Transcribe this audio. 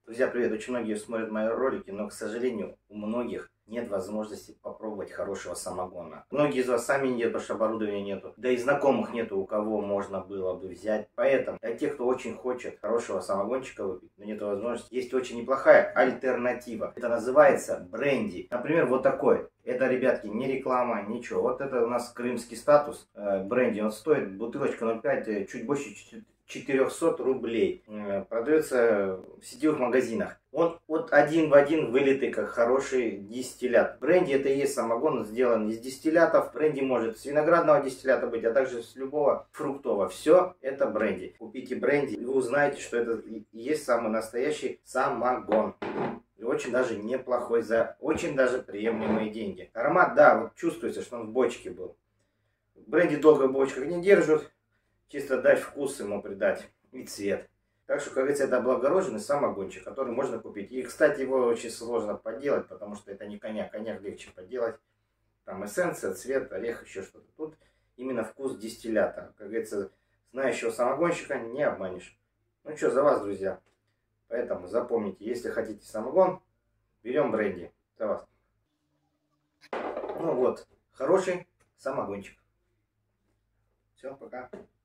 Друзья, привет! Очень многие смотрят мои ролики, но, к сожалению, у многих нет возможности попробовать хорошего самогона. Многие из вас сами нет, потому что оборудования нету. Да и знакомых нету, у кого можно было бы взять. Поэтому для тех, кто очень хочет хорошего самогончика выпить, но нет возможности, есть очень неплохая альтернатива. Это называется бренди. Например, вот такой. Это, ребятки, не реклама, ничего. Вот это у нас крымский статус. Бренди, он стоит, бутылочка 0,5, чуть больше 400 рублей. Продается в сетевых магазинах. Он вот один в один вылитый, как хороший дистиллят. Бренди это и есть самогон, сделан из дистиллятов. Бренди может с виноградного дистиллята быть, а также с любого фруктового. Все это бренди. Купите бренди, и вы узнаете, что это и есть самый настоящий самогон. И очень даже неплохой, за очень даже приемлемые деньги. Аромат, да, вот чувствуется, что он в бочке был. Бренди долго в бочках не держат. Чисто дать вкус ему придать и цвет. Так что, как говорится, это облагороженный самогончик, который можно купить. И, кстати, его очень сложно подделать, потому что это не коньяк. Коньяк легче подделать. Там эссенция, цвет, орех, еще что-то. Тут именно вкус дистиллята. Как говорится, знающего самогонщика не обманешь. Ну что, за вас, друзья. Поэтому запомните, если хотите самогон, берем бренди. За вас. Ну вот, хороший самогончик. Все, пока.